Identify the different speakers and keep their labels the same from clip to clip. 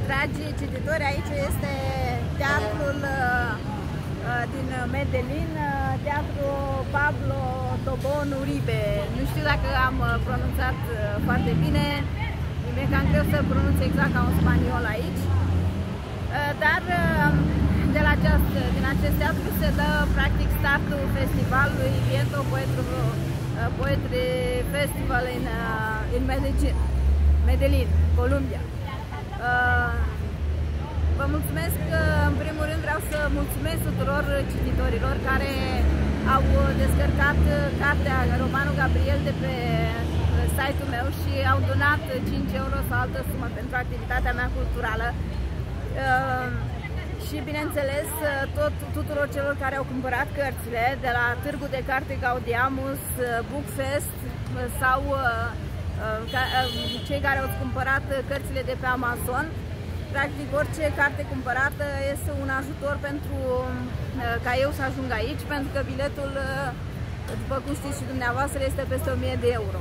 Speaker 1: Dragi cititori, aici este teatrul din Medellin, teatrul Pablo Tobón Uribe. Nu știu dacă am pronunțat foarte bine, e cam greu să pronunț exact ca un spaniol aici, dar din acest teatru se dă practic startul festivalului Viento Poetry Festival în Medellin, Columbia. Vă mulțumesc, în primul rând vreau să mulțumesc tuturor cititorilor care au descărcat cartea Romanul Gabriel de pe site-ul meu și au donat 5 euro sau altă sumă pentru activitatea mea culturală. Și bineînțeles tuturor celor care au cumpărat cărțile de la Târgu de Carte Gaudiamus, Bookfest sau cei care au cumpărat cărțile de pe Amazon. Practic orice carte cumpărată este un ajutor pentru ca eu să ajung aici, pentru că biletul, după cum știți și dumneavoastră, este peste 1000 de euro.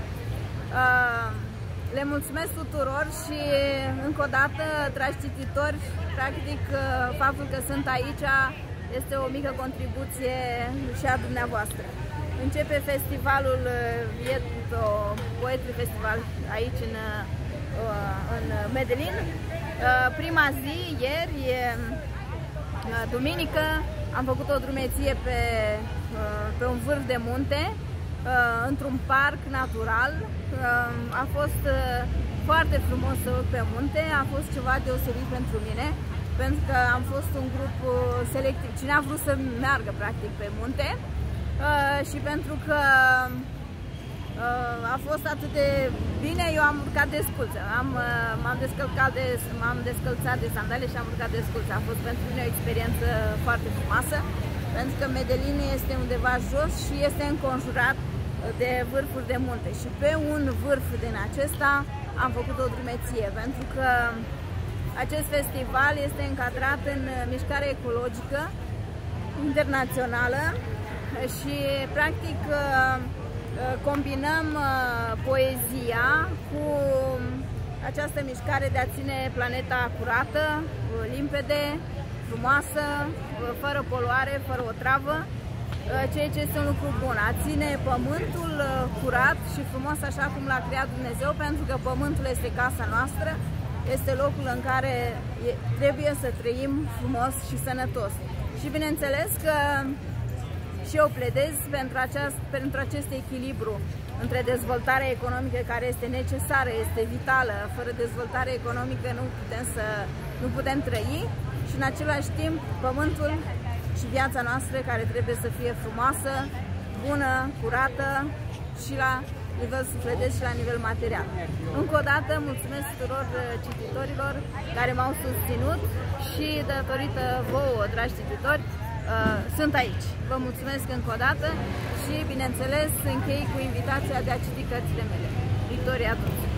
Speaker 1: Le mulțumesc tuturor și încă o dată, dragi cititori, practic faptul că sunt aici este o mică contribuție și a dumneavoastră. Începe festivalul Viento Poetry Festival aici în Medellin. Prima zi, ieri, duminică, am făcut o drumeție pe un vârf de munte, într-un parc natural. A fost foarte frumos să urc pe munte, a fost ceva deosebit pentru mine, pentru că am fost un grup selectiv. Cine a vrut să meargă practic pe munte și pentru că a fost atât de bine, eu am urcat desculță, m-am descălțat de sandale și am urcat desculță. A fost pentru mine o experiență foarte frumoasă, pentru că Medellin este undeva jos și este înconjurat de vârfuri de munte. Și pe un vârf din acesta am făcut o drumeție, pentru că acest festival este încadrat în mișcare ecologică internațională și practic combinăm poezia cu această mișcare de a ține planeta curată, limpede, frumoasă, fără poluare, fără otravă, ceea ce este un lucru bun. A ține pământul curat și frumos așa cum l-a creat Dumnezeu, pentru că pământul este casa noastră, este locul în care trebuie să trăim frumos și sănătos. Și bineînțeles că și eu pledez pentru acest echilibru între dezvoltarea economică, care este necesară, este vitală. Fără dezvoltare economică nu putem trăi, și în același timp pământul și viața noastră, care trebuie să fie frumoasă, bună, curată și la nivel sufletesc și la nivel material. Încă o dată mulțumesc tuturor cititorilor care m-au susținut și datorită vouă, dragi cititori, sunt aici. Vă mulțumesc încă o dată și, bineînțeles, închei cu invitația de a citi cărțile mele. Victoria a toți!